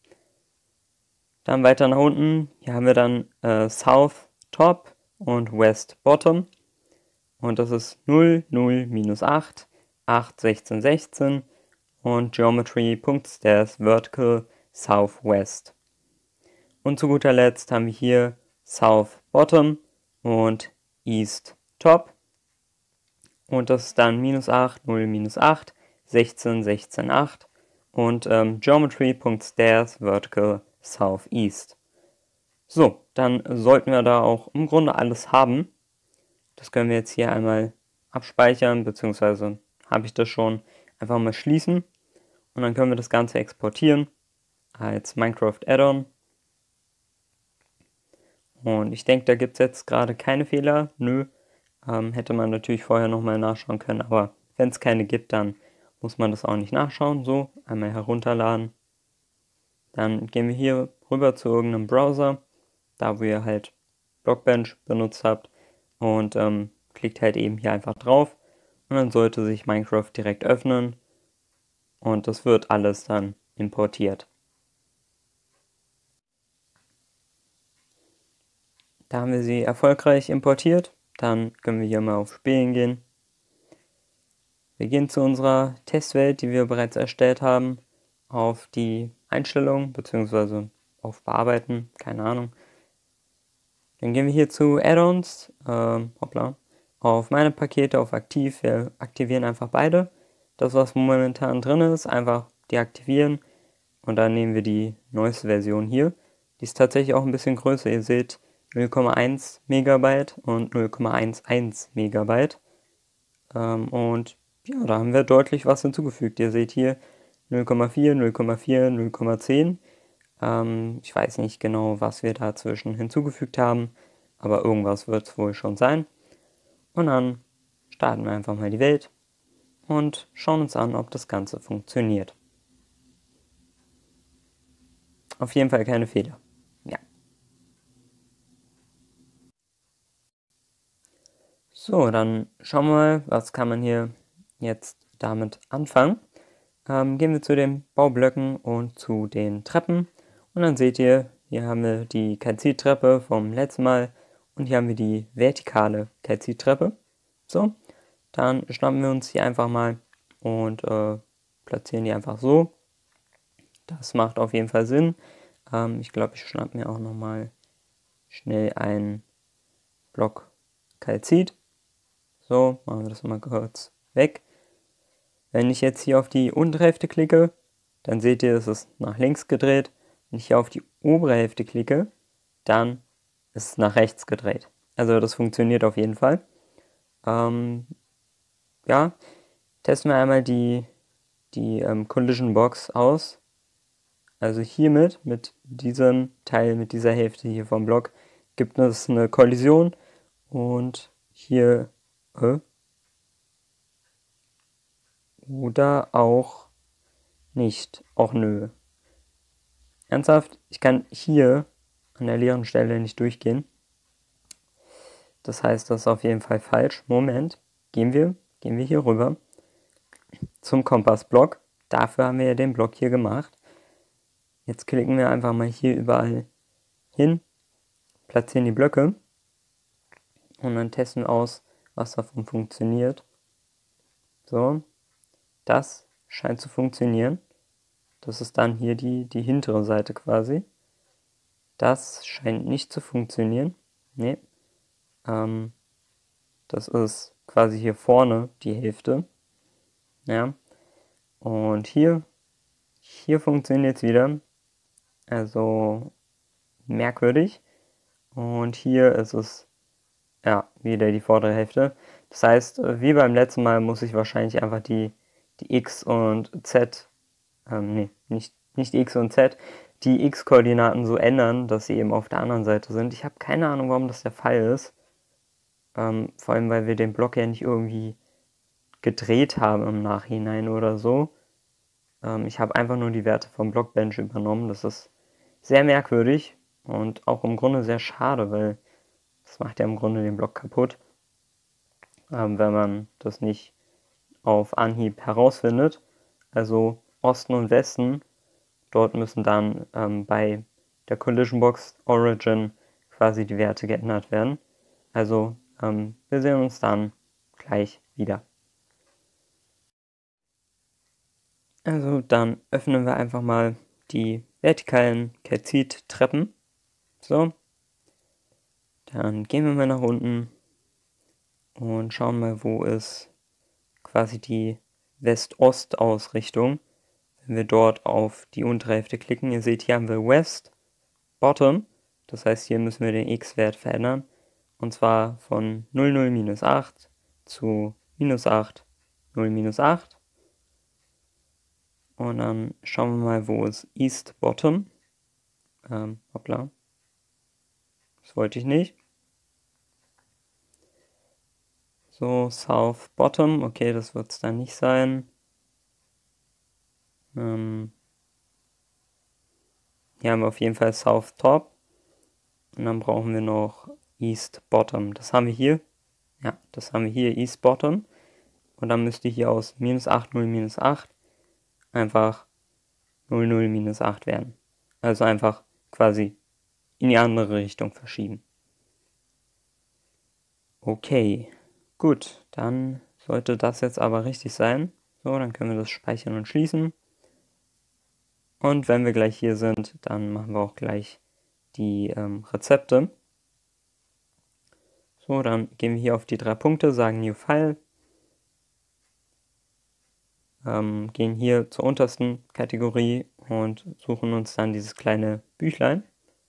Dann weiter nach unten, hier haben wir dann äh, South Top und West Bottom. Und das ist null, null, minus acht, acht, sechzehn, sechzehn und Geometry.StairsVertical Southwest. Und zu guter Letzt haben wir hier South Bottom und East Top. Und das ist dann minus acht, null, minus acht, sechzehn, sechzehn, acht und ähm, Geometry.Stairs Vertical Southeast. So, dann sollten wir da auch im Grunde alles haben. Das können wir jetzt hier einmal abspeichern, beziehungsweise habe ich das schon, einfach mal schließen. Und dann können wir das Ganze exportieren als Minecraft Add-on. Und ich denke, da gibt es jetzt gerade keine Fehler. Nö, ähm, hätte man natürlich vorher nochmal nachschauen können. Aber wenn es keine gibt, dann muss man das auch nicht nachschauen. So, einmal herunterladen. Dann gehen wir hier rüber zu irgendeinem Browser, da wo ihr halt Blockbench benutzt habt. Und ähm, klickt halt eben hier einfach drauf. Und dann sollte sich Minecraft direkt öffnen. Und das wird alles dann importiert. Da haben wir sie erfolgreich importiert. Dann können wir hier mal auf Spielen gehen. Wir gehen zu unserer Testwelt, die wir bereits erstellt haben, auf die Einstellungen bzw. auf Bearbeiten, keine Ahnung. Dann gehen wir hier zu Add-ons, ähm, hoppla, auf meine Pakete, auf Aktiv. Wir aktivieren einfach beide. Das, was momentan drin ist, einfach deaktivieren. Und dann nehmen wir die neueste Version hier. Die ist tatsächlich auch ein bisschen größer. Ihr seht null Komma eins Megabyte und null Komma elf Megabyte. Ähm, und ja, da haben wir deutlich was hinzugefügt. Ihr seht hier null Komma vier, null Komma vier, null Komma zehn. Ähm, ich weiß nicht genau, was wir dazwischen hinzugefügt haben, aber irgendwas wird es wohl schon sein. Und dann starten wir einfach mal die Welt und schauen uns an, ob das Ganze funktioniert. Auf jeden Fall keine Fehler. Ja. So, dann schauen wir mal, was kann man hier jetzt damit anfangen. Ähm, gehen wir zu den Baublöcken und zu den Treppen. Und dann seht ihr, hier haben wir die Kalzittreppe vom letzten Mal und hier haben wir die vertikale Kalzittreppe. So, dann schnappen wir uns hier einfach mal und äh, platzieren die einfach so. Das macht auf jeden Fall Sinn. Ähm, ich glaube, ich schnappe mir auch nochmal schnell einen Block Kalzit. So, machen wir das mal kurz weg. Wenn ich jetzt hier auf die untere Hälfte klicke, dann seht ihr, es ist nach links gedreht. Wenn ich hier auf die obere Hälfte klicke, dann ist es nach rechts gedreht. Also das funktioniert auf jeden Fall. Ähm, ja, testen wir einmal die, die ähm, Collision Box aus. Also hiermit, mit diesem Teil, mit dieser Hälfte hier vom Block, gibt es eine Kollision. Und hier, äh, oder auch nicht, auch nö. Ernsthaft, ich kann hier an der leeren Stelle nicht durchgehen. Das heißt, das ist auf jeden Fall falsch. Moment, gehen wir, gehen wir hier rüber zum Kompassblock. Dafür haben wir ja den Block hier gemacht. Jetzt klicken wir einfach mal hier überall hin, platzieren die Blöcke und dann testen wir aus, was davon funktioniert. So, das scheint zu funktionieren. Das ist dann hier die, die hintere Seite quasi. Das scheint nicht zu funktionieren. Nee. Ähm, das ist quasi hier vorne die Hälfte. Ja. Und hier, hier funktioniert es wieder. Also merkwürdig. Und hier ist es ja, wieder die vordere Hälfte. Das heißt, wie beim letzten Mal muss ich wahrscheinlich einfach die, die X und Z, ähm, nee, nicht, nicht X und Z, die X-Koordinaten so ändern, dass sie eben auf der anderen Seite sind. Ich habe keine Ahnung, warum das der Fall ist. Ähm, vor allem, weil wir den Block ja nicht irgendwie gedreht haben im Nachhinein oder so. Ähm, ich habe einfach nur die Werte vom Blockbench übernommen. Das ist sehr merkwürdig und auch im Grunde sehr schade, weil das macht ja im Grunde den Block kaputt, ähm, wenn man das nicht auf Anhieb herausfindet. Also Osten und Westen, dort müssen dann ähm, bei der Collision Box Origin quasi die Werte geändert werden. Also ähm, wir sehen uns dann gleich wieder. Also dann öffnen wir einfach mal die vertikalen Calcit-Treppen. So, dann gehen wir mal nach unten und schauen mal, wo ist quasi die West-Ost-Ausrichtung. Wenn wir dort auf die untere Hälfte klicken, ihr seht, hier haben wir West, Bottom. Das heißt, hier müssen wir den x-Wert verändern. Und zwar von null null minus acht zu minus acht, null minus acht. Und dann schauen wir mal, wo ist East Bottom. Ähm, hoppla. Das wollte ich nicht. So, South Bottom. Okay, das wird es dann nicht sein. Ähm, hier haben wir auf jeden Fall South Top. Und dann brauchen wir noch East Bottom. Das haben wir hier. Ja, das haben wir hier, East Bottom. Und dann müsste hier aus minus acht, null, minus acht einfach null, null, minus acht werden. Also einfach quasi in die andere Richtung verschieben. Okay, gut, dann sollte das jetzt aber richtig sein. So, dann können wir das speichern und schließen. Und wenn wir gleich hier sind, dann machen wir auch gleich die ähm, Rezepte. So, dann gehen wir hier auf die drei Punkte, sagen New File, ähm, gehen hier zur untersten Kategorie und suchen uns dann dieses kleine Büchlein.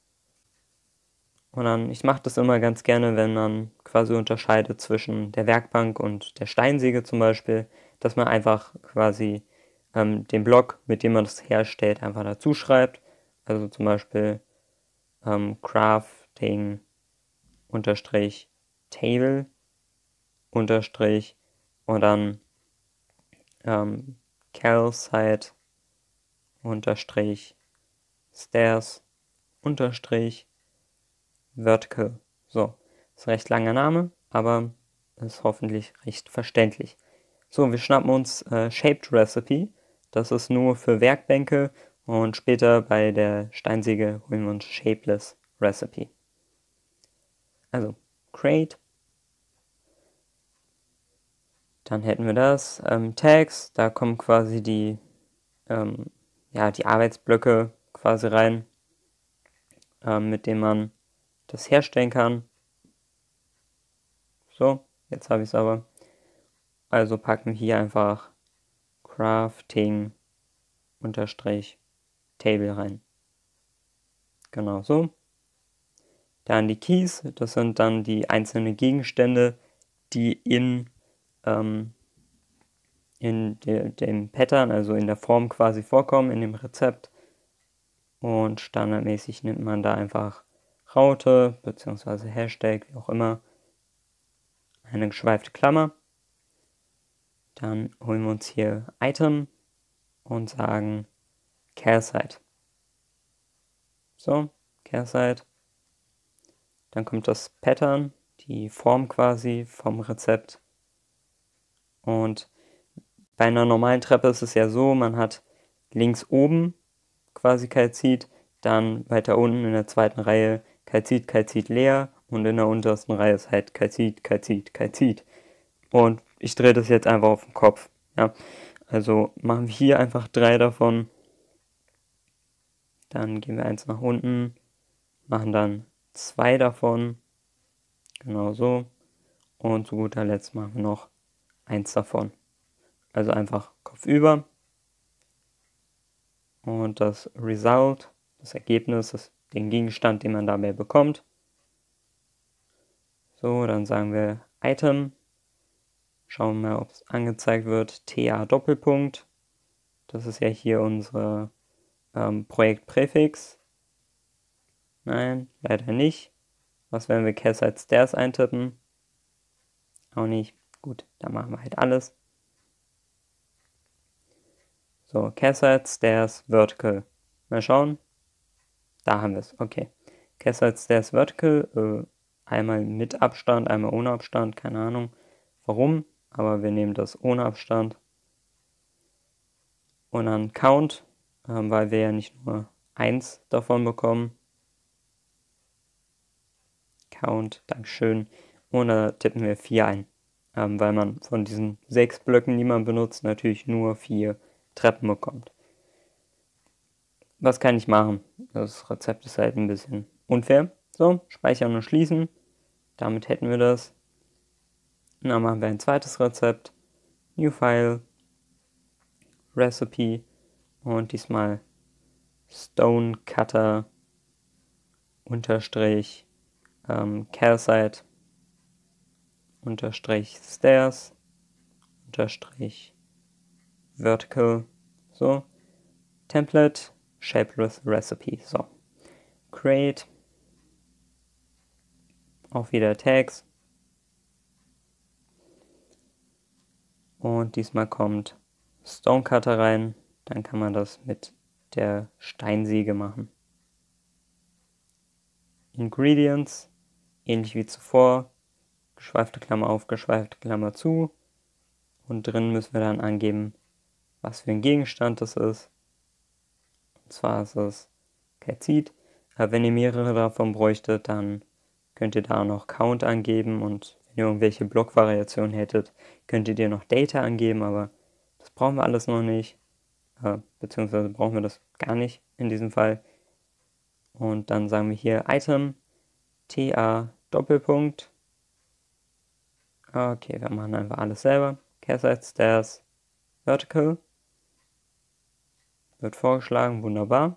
Und dann, ich mache das immer ganz gerne, wenn man quasi unterscheidet zwischen der Werkbank und der Steinsäge zum Beispiel, dass man einfach quasi ähm, den Block, mit dem man das herstellt, einfach dazu schreibt. Also zum Beispiel ähm, Crafting unterstrich Table unterstrich und dann ähm, Calcite unterstrich Stairs unterstrich Vertical. So, ist ein recht langer Name, aber ist hoffentlich recht verständlich. So, wir schnappen uns äh, Shaped Recipe. Das ist nur für Werkbänke und später bei der Steinsäge holen wir uns Shapeless Recipe. Also, Create. Dann hätten wir das. Ähm, Tags, da kommen quasi die, ähm, ja, die Arbeitsblöcke quasi rein, ähm, mit denen man das herstellen kann. So, jetzt habe ich es aber. Also packen wir hier einfach Crafting unterstrich Table rein. Genau so. Dann die Keys, das sind dann die einzelnen Gegenstände, die in, ähm, in de, dem Pattern, also in der Form quasi vorkommen, in dem Rezept. Und standardmäßig nimmt man da einfach Raute bzw. Hashtag, wie auch immer, eine geschweifte Klammer. Dann holen wir uns hier Item und sagen Calcite. So, Calcite. Dann kommt das Pattern, die Form quasi vom Rezept. Und bei einer normalen Treppe ist es ja so, man hat links oben quasi Calcit, dann weiter unten in der zweiten Reihe Calcit, Calcit leer und in der untersten Reihe ist halt Calcit, Calcit, Calcit. Und ich drehe das jetzt einfach auf den Kopf. Ja. Also machen wir hier einfach drei davon. Dann gehen wir eins nach unten, machen dann zwei davon. Genau so. Und zu guter Letzt machen wir noch eins davon. Also einfach kopfüber. Und das Result, das Ergebnis, das, den Gegenstand, den man dabei bekommt. So, dann sagen wir Item. Schauen wir mal, ob es angezeigt wird. T A Doppelpunkt. Das ist ja hier unsere ähm, Projektpräfix. Nein, leider nicht. Was, wenn wir Cassite Stairs eintippen? Auch nicht. Gut, dann machen wir halt alles. So, Cassite Stairs Vertical. Mal schauen. Da haben wir es. Okay. Cassite Stairs Vertical. Äh, einmal mit Abstand, einmal ohne Abstand. Keine Ahnung warum. Aber wir nehmen das ohne Abstand. Und dann Count, ähm, weil wir ja nicht nur eins davon bekommen. Count, Dankeschön. Und da tippen wir vier ein. Ähm, weil man von diesen sechs Blöcken, die man benutzt, natürlich nur vier Treppen bekommt. Was kann ich machen? Das Rezept ist halt ein bisschen unfair. So, speichern und schließen. Damit hätten wir das. Und dann machen wir ein zweites Rezept. New File. Recipe. Und diesmal Stonecutter unterstrich ähm, Calcite unterstrich Stairs unterstrich Vertical. So. Template. Shapeless Recipe. So. Create. Auch wieder Tags. Und diesmal kommt Stonecutter rein. Dann kann man das mit der Steinsäge machen. Ingredients. Ähnlich wie zuvor. Geschweifte Klammer auf, geschweifte Klammer zu. Und drin müssen wir dann angeben, was für ein Gegenstand das ist. Und zwar ist es Calcit. Aber wenn ihr mehrere davon bräuchtet, dann könnt ihr da noch Count angeben. Und wenn ihr irgendwelche Blockvariationen hättet, könntet ihr noch Data angeben. Aber das brauchen wir alles noch nicht. Äh, beziehungsweise brauchen wir das gar nicht in diesem Fall. Und dann sagen wir hier Item, T A Doppelpunkt. Okay, wir machen einfach alles selber. Cassite Stairs Vertical. Wird vorgeschlagen, wunderbar.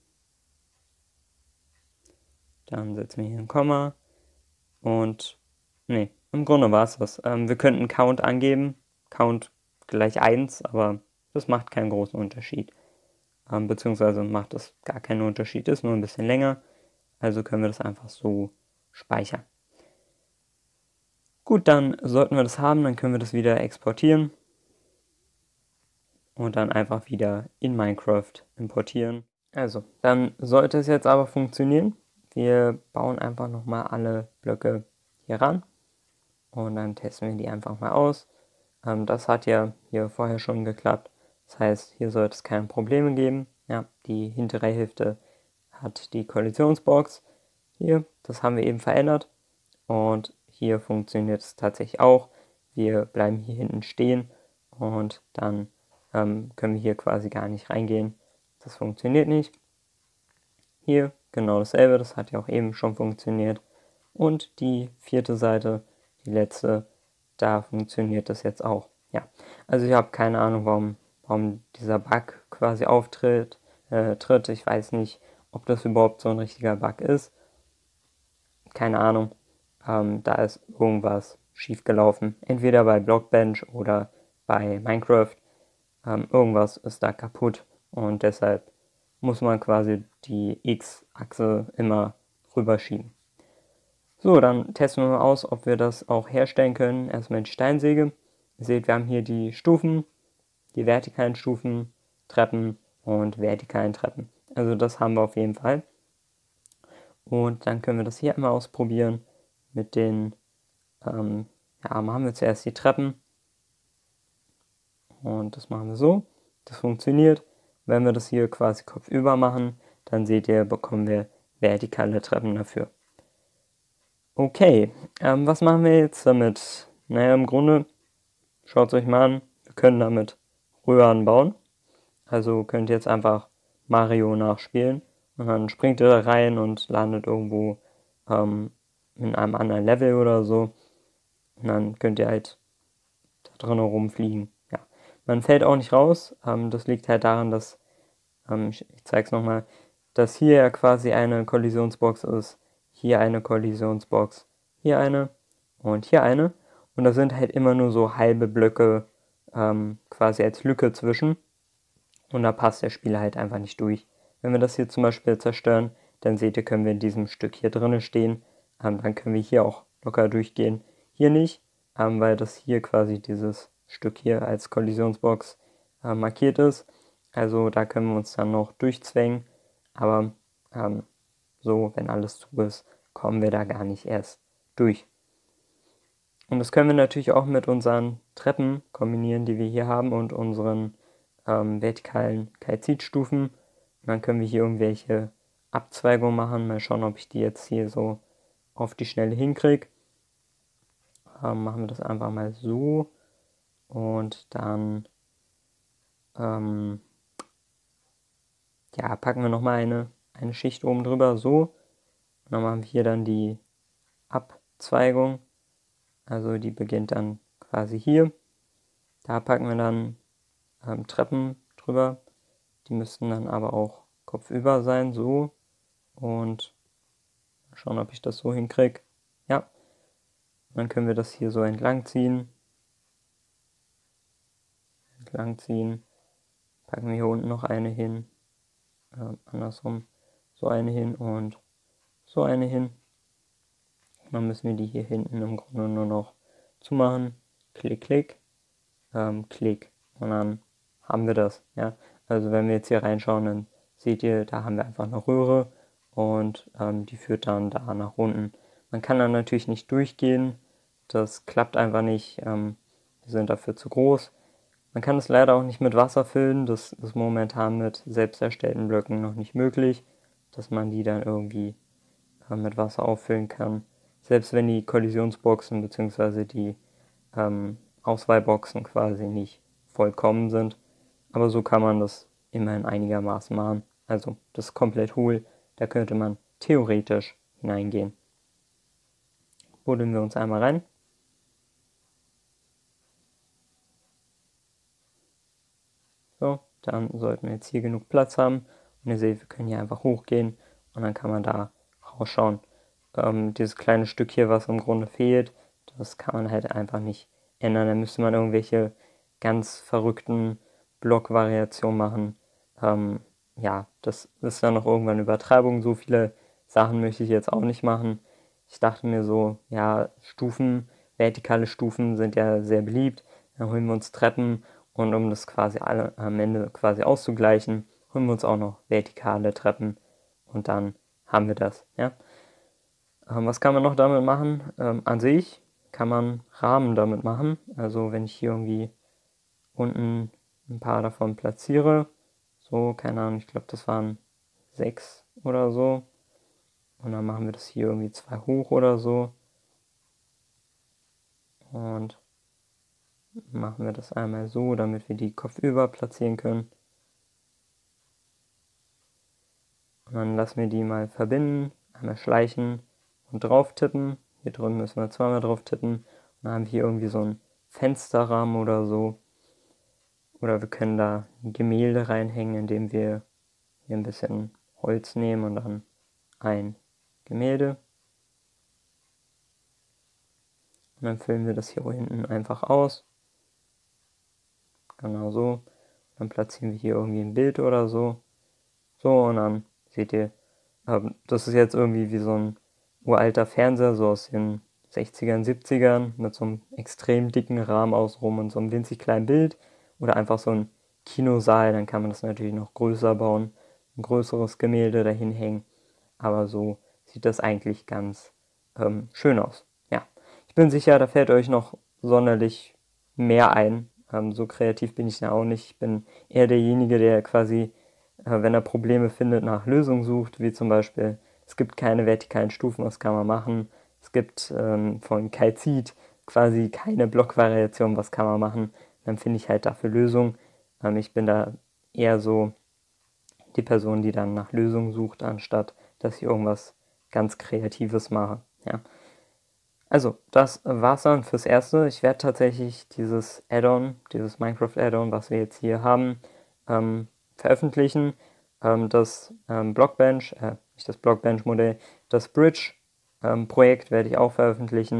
Dann setzen wir hier ein Komma. Und, nee, im Grunde war es das. Ähm, wir könnten Count angeben. Count gleich eins, aber das macht keinen großen Unterschied. Ähm, beziehungsweise macht das gar keinen Unterschied, ist nur ein bisschen länger. Also können wir das einfach so speichern. Gut, dann sollten wir das haben, dann können wir das wieder exportieren. Und dann einfach wieder in Minecraft importieren. Also, dann sollte es jetzt aber funktionieren. Wir bauen einfach nochmal alle Blöcke hier ran. Und dann testen wir die einfach mal aus. Ähm, das hat ja hier vorher schon geklappt. Das heißt, hier sollte es keine Probleme geben. Ja, die hintere Hälfte hat die Kollisionsbox. Hier, das haben wir eben verändert. Und hier funktioniert es tatsächlich auch. Wir bleiben hier hinten stehen und dann ähm, können wir hier quasi gar nicht reingehen. Das funktioniert nicht. Hier genau dasselbe, das hat ja auch eben schon funktioniert. Und die vierte Seite, die letzte, da funktioniert das jetzt auch. Ja, also ich habe keine Ahnung, warum, warum dieser Bug quasi auftritt. Äh, tritt. Ich weiß nicht, ob das überhaupt so ein richtiger Bug ist. Keine Ahnung. Ähm, da ist irgendwas schief gelaufen. Entweder bei Blockbench oder bei Minecraft. Ähm, irgendwas ist da kaputt und deshalb muss man quasi die X-Achse immer rüberschieben. So, dann testen wir mal aus, ob wir das auch herstellen können. Erstmal die Steinsäge. Ihr seht, wir haben hier die Stufen, die vertikalen Stufen, Treppen und vertikalen Treppen. Also das haben wir auf jeden Fall. Und dann können wir das hier einmal ausprobieren mit den, ähm, ja, machen wir zuerst die Treppen. Und das machen wir so. Das funktioniert. Wenn wir das hier quasi kopfüber machen, dann seht ihr, bekommen wir vertikale Treppen dafür. Okay, ähm, was machen wir jetzt damit? Naja, im Grunde, schaut es euch mal an, wir können damit Röhren bauen. Also könnt ihr jetzt einfach Mario nachspielen und dann springt ihr da rein und landet irgendwo ähm, in einem anderen Level oder so. Und dann könnt ihr halt da drin rumfliegen. Ja, man fällt auch nicht raus. Ähm, das liegt halt daran, dass, ähm, ich, ich zeige es nochmal, dass hier ja quasi eine Kollisionsbox ist, hier eine Kollisionsbox, hier eine. und hier eine. Und da sind halt immer nur so halbe Blöcke ähm, quasi als Lücke zwischen. Und da passt der Spieler halt einfach nicht durch. Wenn wir das hier zum Beispiel zerstören, dann seht ihr, können wir in diesem Stück hier drinnen stehen. Ähm, dann können wir hier auch locker durchgehen. Hier nicht, ähm, weil das hier quasi dieses Stück hier als Kollisionsbox äh, markiert ist. Also da können wir uns dann noch durchzwängen. Aber ähm, so, wenn alles zu ist, kommen wir da gar nicht erst durch. Und das können wir natürlich auch mit unseren Treppen kombinieren, die wir hier haben, und unseren ähm, vertikalen Kalzitstufen. Und dann können wir hier irgendwelche Abzweigungen machen. Mal schauen, ob ich die jetzt hier so auf die Schnelle hinkriege. Ähm, machen wir das einfach mal so. Und dann ähm, ja, packen wir nochmal eine, eine Schicht oben drüber, so. Und dann machen wir hier dann die Abzweigung. Also die beginnt dann quasi hier. Da packen wir dann ähm, Treppen drüber. Die müssten dann aber auch kopfüber sein, so. Und schauen, ob ich das so hinkriege. Ja. Dann können wir das hier so entlang ziehen. Entlang ziehen. Packen wir hier unten noch eine hin. Ähm, andersrum. So eine hin und so eine hin. Und dann müssen wir die hier hinten im Grunde nur noch zumachen. Klick, klick. Ähm, klick. Und dann haben wir das. Ja. Also wenn wir jetzt hier reinschauen, dann seht ihr, da haben wir einfach eine Röhre und ähm, die führt dann da nach unten. Man kann dann natürlich nicht durchgehen, das klappt einfach nicht, ähm, wir sind dafür zu groß. Man kann es leider auch nicht mit Wasser füllen, das ist momentan mit selbst erstellten Blöcken noch nicht möglich, dass man die dann irgendwie äh, mit Wasser auffüllen kann. Selbst wenn die Kollisionsboxen bzw. die ähm, Auswahlboxen quasi nicht vollkommen sind. Aber so kann man das immerhin einigermaßen machen. Also das ist komplett hohl, da könnte man theoretisch hineingehen. Buddeln wir uns einmal rein. So, dann sollten wir jetzt hier genug Platz haben. Und ihr seht, wir können hier einfach hochgehen und dann kann man da rausschauen. Ähm, dieses kleine Stück hier, was im Grunde fehlt, das kann man halt einfach nicht ändern. Da müsste man irgendwelche ganz verrückten Blockvariationen machen. Ähm, ja, das ist dann noch irgendwann Übertreibung. So viele Sachen möchte ich jetzt auch nicht machen. Ich dachte mir so, ja, Stufen, vertikale Stufen sind ja sehr beliebt. Dann holen wir uns Treppen und um das quasi alle am Ende quasi auszugleichen, holen wir uns auch noch vertikale Treppen und dann haben wir das. Ja. Ähm, was kann man noch damit machen? Ähm, an sich kann man Rahmen damit machen. Also wenn ich hier irgendwie unten ein paar davon platziere, so, keine Ahnung, ich glaube das waren sechs oder so. Und dann machen wir das hier irgendwie zwei hoch oder so. Und machen wir das einmal so, damit wir die kopfüber platzieren können. Und dann lassen wir die mal verbinden, einmal schleichen und drauf tippen. Hier drüben müssen wir zweimal drauf tippen. Und dann haben wir hier irgendwie so einen Fensterrahmen oder so. Oder wir können da ein Gemälde reinhängen, indem wir hier ein bisschen Holz nehmen und dann ein Gemälde. Und dann füllen wir das hier hinten einfach aus. Genau so. Dann platzieren wir hier irgendwie ein Bild oder so. So, und dann seht ihr, ähm, das ist jetzt irgendwie wie so ein uralter Fernseher, so aus den sechzigern, siebzigern, mit so einem extrem dicken Rahmen außenrum und so einem winzig kleinen Bild. Oder einfach so ein Kinosaal, dann kann man das natürlich noch größer bauen, ein größeres Gemälde dahin hängen. Aber so sieht das eigentlich ganz ähm, schön aus. Ja, ich bin sicher, da fällt euch noch sonderlich mehr ein. Ähm, so kreativ bin ich da auch nicht. Ich bin eher derjenige, der quasi, äh, wenn er Probleme findet, nach Lösungen sucht, wie zum Beispiel, es gibt keine vertikalen Stufen, was kann man machen? Es gibt ähm, von Kalzit quasi keine Blockvariation, was kann man machen? Dann finde ich halt dafür Lösungen. Ähm, ich bin da eher so die Person, die dann nach Lösungen sucht, anstatt dass ich irgendwas ganz Kreatives mache. Ja. Also, das war's dann fürs Erste. Ich werde tatsächlich dieses Add-on, dieses Minecraft-Add-on, was wir jetzt hier haben, ähm, veröffentlichen. Ähm, das ähm, Blockbench, äh, nicht das Blockbench-Modell, das Bridge-Projekt ähm, werde ich auch veröffentlichen.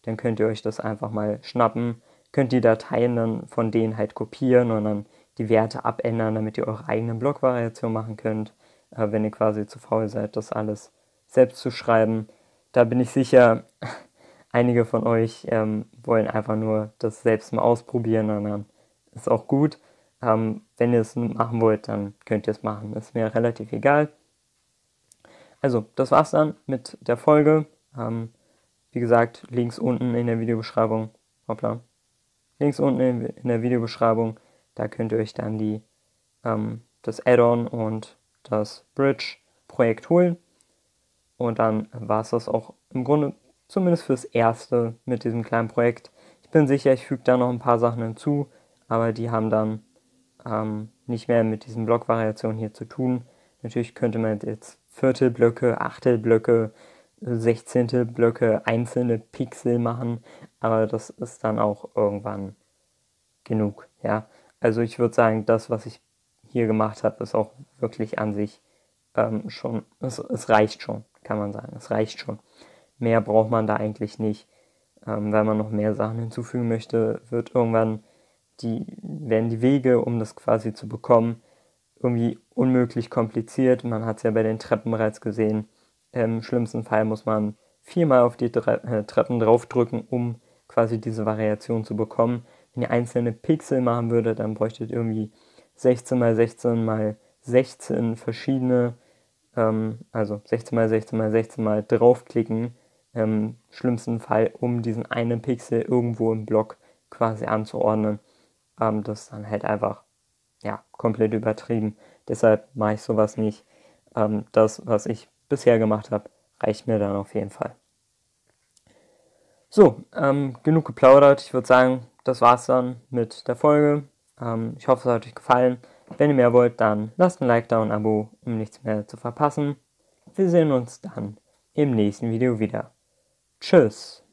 dann könnt ihr euch das einfach mal schnappen, könnt die Dateien dann von denen halt kopieren und dann die Werte abändern, damit ihr eure eigene Blockvariation machen könnt, äh, wenn ihr quasi zu faul seid, das alles selbst zu schreiben. Da bin ich sicher, einige von euch ähm, wollen einfach nur das selbst mal ausprobieren und dann ist auch gut. Ähm, wenn ihr es machen wollt, dann könnt ihr es machen. Ist mir relativ egal. Also, das war's dann mit der Folge. Ähm, wie gesagt, Links unten in der Videobeschreibung. Hoppla. Links unten in, in der Videobeschreibung. Da könnt ihr euch dann die, ähm, das Add-on und das Bridge-Projekt holen. Und dann war es das auch im Grunde zumindest fürs Erste mit diesem kleinen Projekt. Ich bin sicher, ich füge da noch ein paar Sachen hinzu, aber die haben dann ähm, nicht mehr mit diesen Blockvariationen hier zu tun. Natürlich könnte man jetzt Viertelblöcke, Achtelblöcke, Sechzehntelblöcke, einzelne Pixel machen, aber das ist dann auch irgendwann genug, ja. Also ich würde sagen, das, was ich hier gemacht habe, ist auch wirklich an sich ähm, schon, es, es reicht schon, kann man sagen, es reicht schon. Mehr braucht man da eigentlich nicht. Ähm, wenn man noch mehr Sachen hinzufügen möchte, wird irgendwann die, werden die Wege, um das quasi zu bekommen, irgendwie unmöglich kompliziert. Man hat es ja bei den Treppen bereits gesehen. Im schlimmsten Fall muss man viermal auf die Tre- äh, Treppen draufdrücken, um quasi diese Variation zu bekommen. Wenn ihr einzelne Pixel machen würdet, dann bräuchtet ihr irgendwie sechzehn mal sechzehn mal sechzehn verschiedene, ähm, also sechzehn mal sechzehn mal sechzehn mal draufklicken, im schlimmsten Fall, um diesen einen Pixel irgendwo im Block quasi anzuordnen. Ähm, das ist dann halt einfach, ja, komplett übertrieben. Deshalb mache ich sowas nicht. Ähm, das, was ich bisher gemacht habe, reicht mir dann auf jeden Fall. So, ähm, genug geplaudert. Ich würde sagen, das war's dann mit der Folge. Ähm, ich hoffe, es hat euch gefallen. Wenn ihr mehr wollt, dann lasst ein Like da und ein Abo, um nichts mehr zu verpassen. Wir sehen uns dann im nächsten Video wieder. Tschüss!